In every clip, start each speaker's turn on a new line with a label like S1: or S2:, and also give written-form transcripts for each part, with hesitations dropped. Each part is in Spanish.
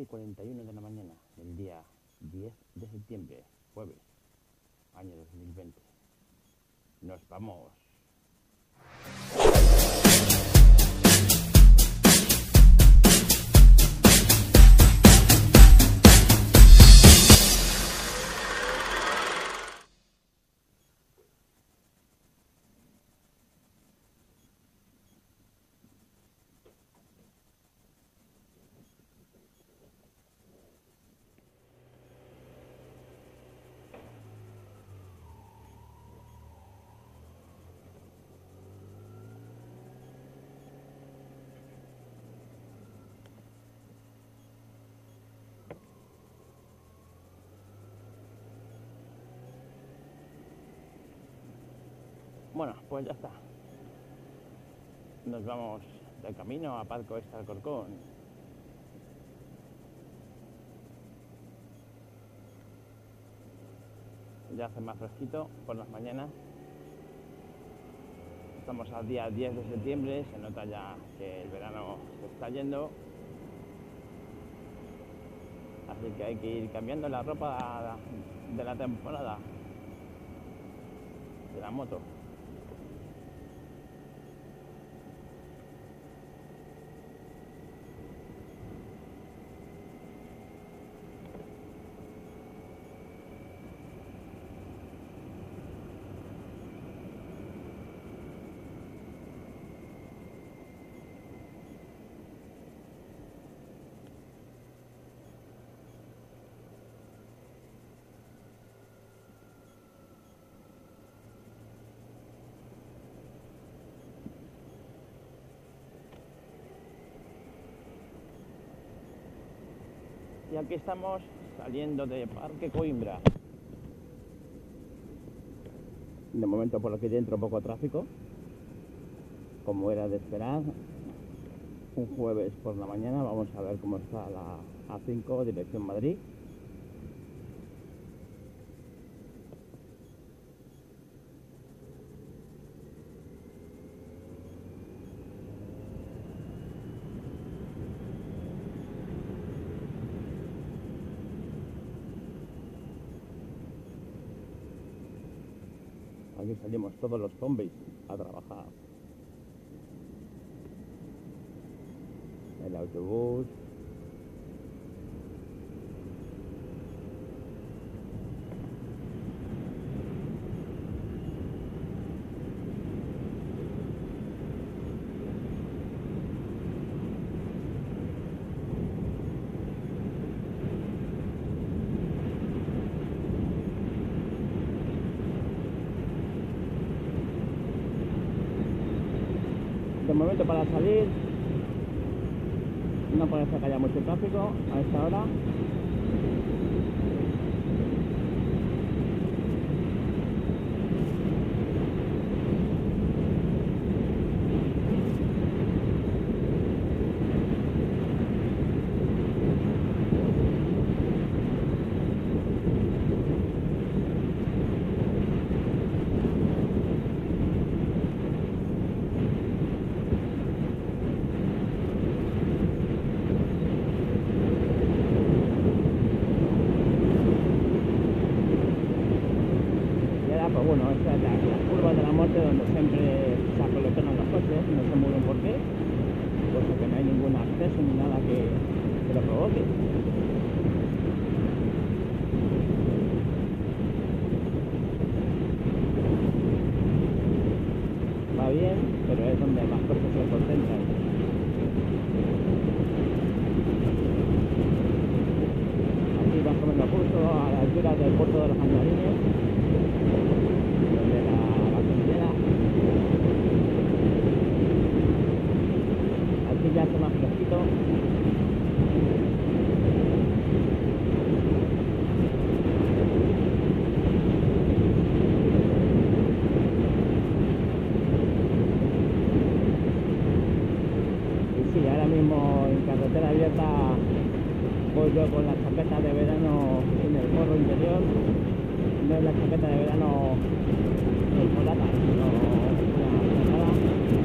S1: 7:41 de la mañana del día 10 de septiembre, jueves, año 2020. Nos vamos. Bueno, pues ya está. Nos vamos de camino a Parque Oeste Alcorcón. Ya hace más fresquito por las mañanas. Estamos al día 10 de septiembre, se nota ya que el verano se está yendo. Así que hay que ir cambiando la ropa de la temporada de la moto. Y aquí estamos saliendo de Parque Coimbra. De momento por aquí dentro poco tráfico, como era de esperar. Un jueves por la mañana, vamos a ver cómo está la A5 dirección Madrid. Aquí salimos todos los zombies a trabajar. El autobús. De momento para salir no parece que haya mucho tráfico a esta hora. Pues bueno, esta es la curva de la muerte donde siempre se acolocan los coches, no sé muy bien por qué, puesto que no hay ningún acceso ni nada que lo provoque. Va bien, pero es donde más coches se concentran. Aquí va comiendo curso a la altura del puerto de los Andarines. Ya hace más fresquito. Y sí, ahora mismo en carretera abierta voy yo con la chaqueta de verano en el gorro interior. No es la chaqueta de verano en polata, sino una chaqueta.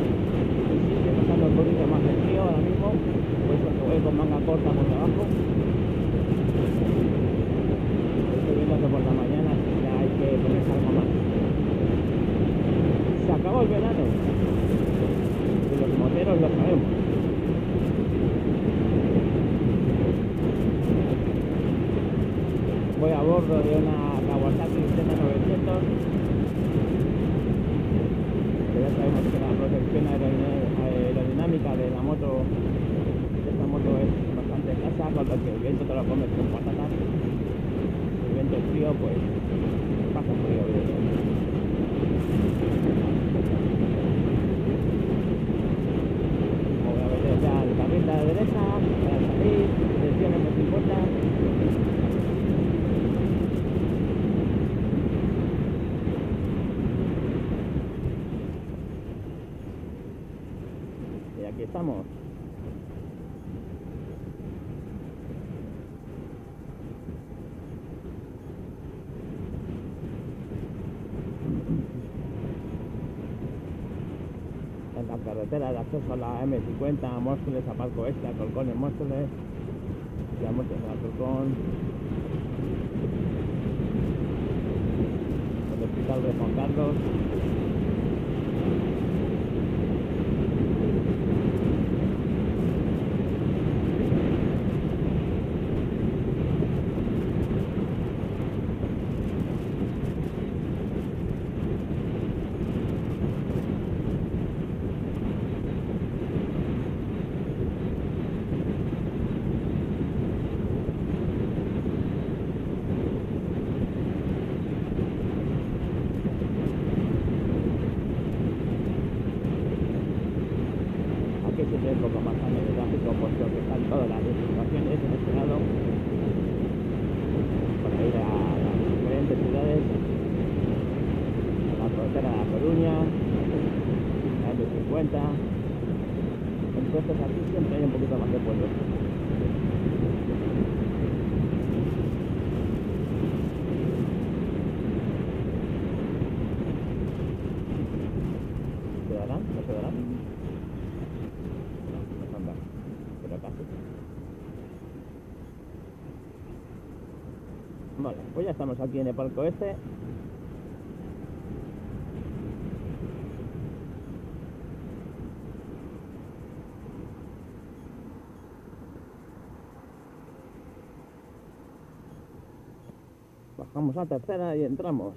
S1: Y sí, estoy pasando un poquito más de frío ahora mismo, por eso que voy con manga corta por debajo. Estoy viendo que por la mañana ya hay que ponerse algo más. Se acabó el verano. Y los moteros lo sabemos. Voy a bordo de una Kawasaki Z900. Que ya sabemos que la protección aerodinámica de la moto, de esta moto, es bastante escasa, con lo que el viento te lo comes con patatas. El viento es frío, pues pasa frío, evidentemente. Voy a meter ya el carril de la derecha para salir, direcciones no te importan. Y aquí estamos. En la carretera de acceso a la M50, Móstoles, a Palco Este, Alcorcón en Móstoles, ya Móstoles en Alcorcón, el hospital de Juan Carlos. Aquí se tiene un poco más años de tráfico, puesto que están todas las situaciones en este lado para ir a las diferentes ciudades, a la frontera de La Coruña, la M50. Entonces aquí siempre hay un poquito más de pueblos. ¿Se darán? ¿No se darán? Pero casi. Vale, pues ya estamos aquí en el Palco Este. Bajamos a tercera y entramos.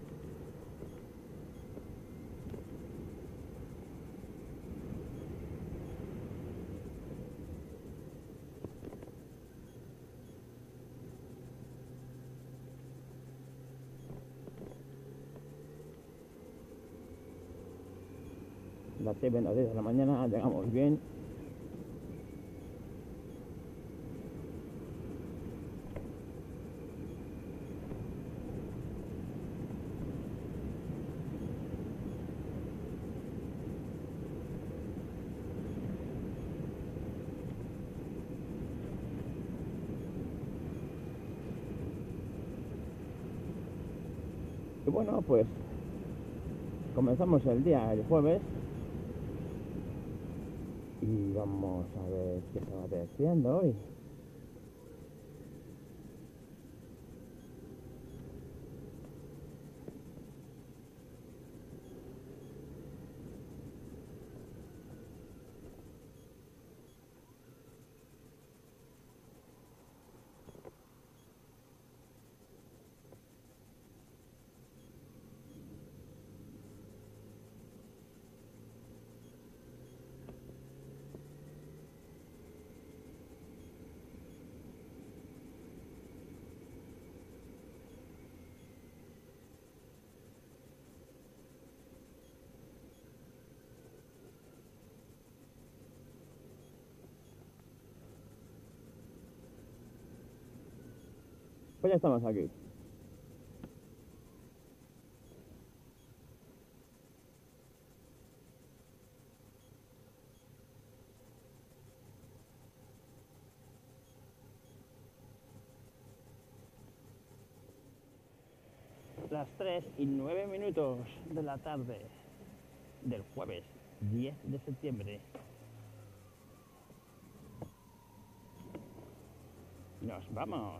S1: Las 6 menos 10 de la mañana, llegamos bien. Y bueno, pues comenzamos el día el jueves y vamos a ver qué se va diciendo hoy. Pues ya estamos aquí. Las 3:09 de la tarde del jueves 10 de septiembre. Nos vamos.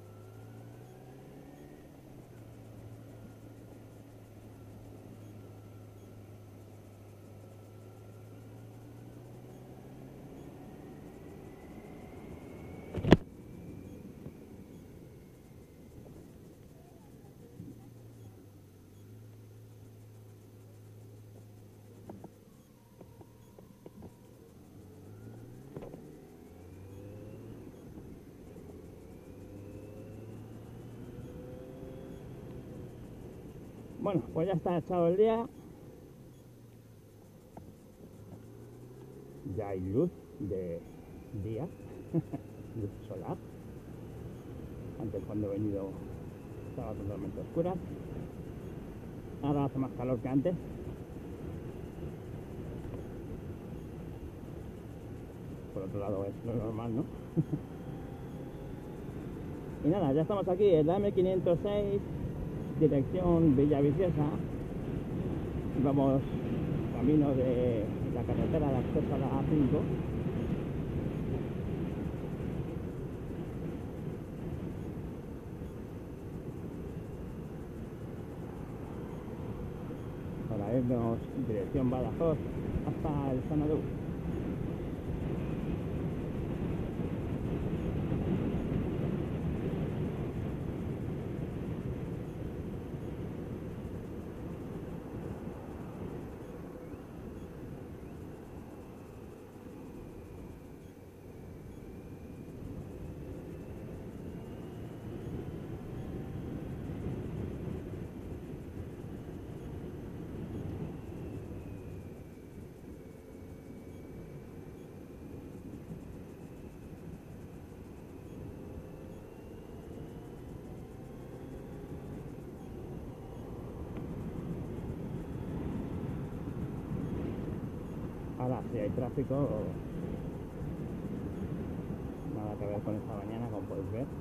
S1: Bueno, pues ya está echado el día. Ya hay luz de día, luz solar. Antes cuando he venido estaba totalmente oscura. Ahora hace más calor que antes. Por otro lado es lo normal, ¿no? Y nada, ya estamos aquí en la M506, dirección Villaviciosa. Vamos camino de la carretera de acceso a la A5. Para irnos dirección Badajoz hasta el Xanadu. Ahora, si hay tráfico, nada que ver con esta mañana, como podéis ver.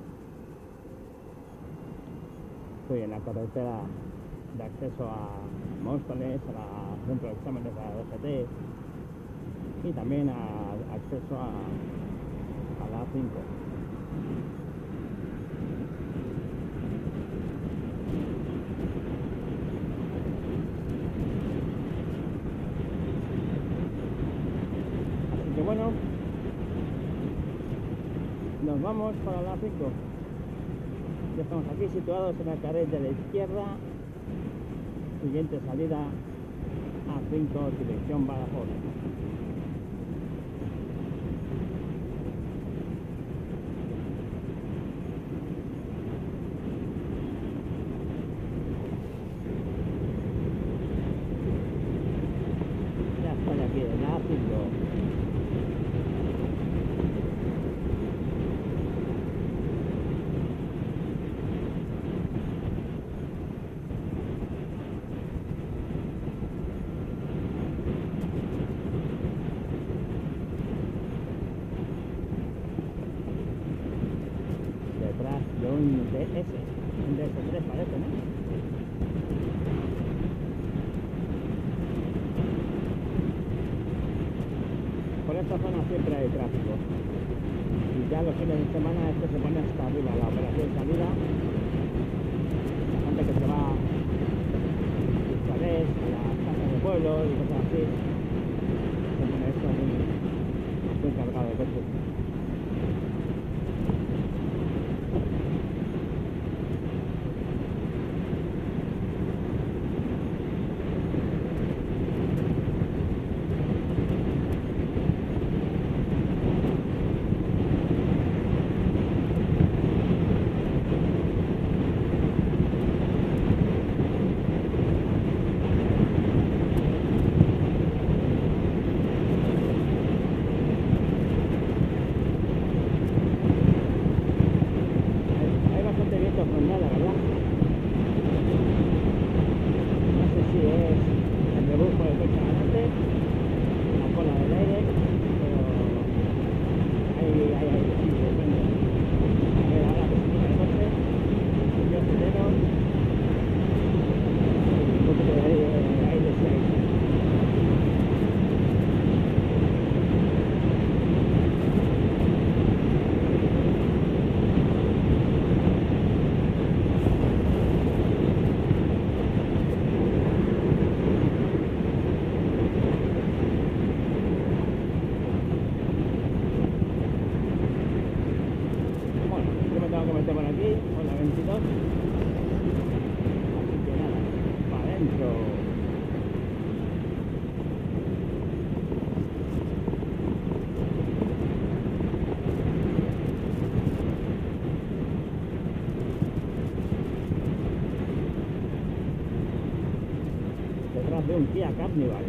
S1: Estoy en la carretera de acceso a Móstoles, al centro de exámenes de la DGT y también acceso a la A5. Bueno, nos vamos para la A5. Ya estamos aquí situados en el carril de la izquierda. Siguiente salida A5, dirección Badajoz. Ya estoy aquí en la A5. Detrás de un DS, un DS3 parece, ¿no? Por esta zona siempre hay tráfico. Y ya los fines de semana esto se pone hasta arriba, la operación salida. La gente que se va a Fiscales, a las casas de pueblo y cosas así, se pone esto muy cargado de coches. ancho. Detrás de un Kia Carnival.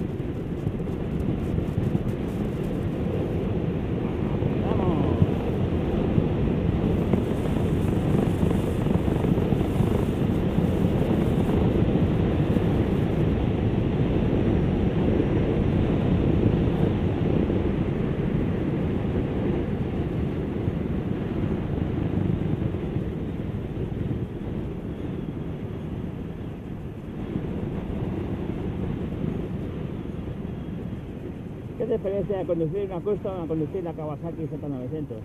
S1: ¿Qué diferencia de conducir una Custom a conducir la Kawasaki Z900?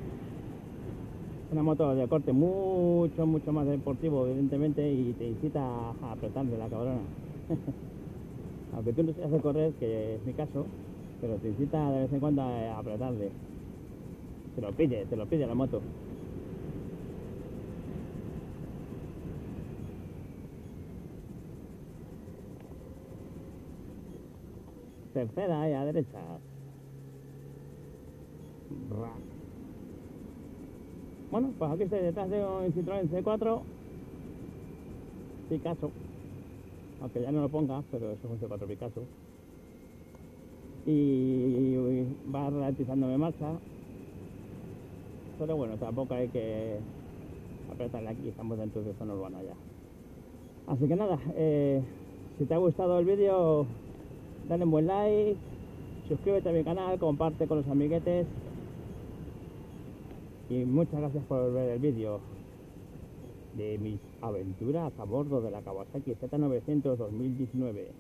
S1: Una moto de corte mucho más deportivo, evidentemente, y te incita a apretarle la cabrona. Aunque tú no seas de correr, que es mi caso, pero te incita de vez en cuando a apretarle. Te lo pide la moto. Tercera ahí a derecha. Bueno, pues aquí estoy detrás de un Citroën C4 Picasso, aunque ya no lo ponga, pero eso es un C4 Picasso, y va ralentizándome marcha, pero bueno, tampoco hay que apretarle aquí, estamos dentro de zona urbana ya. Así que nada, si te ha gustado el vídeo, dale un buen like, suscríbete a mi canal, comparte con los amiguetes y muchas gracias por ver el vídeo de mis aventuras a bordo de la Kawasaki Z900 2019.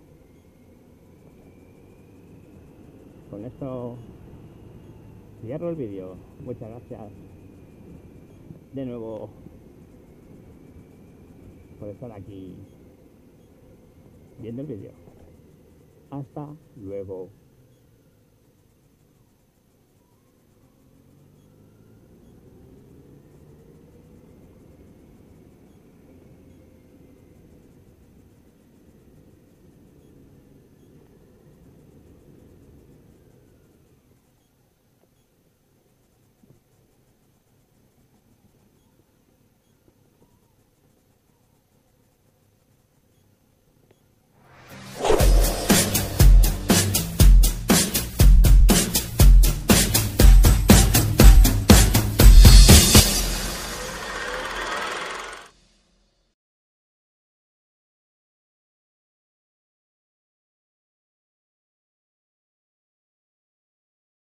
S1: Con esto cierro el vídeo. Muchas gracias de nuevo por estar aquí viendo el vídeo. Hasta luego.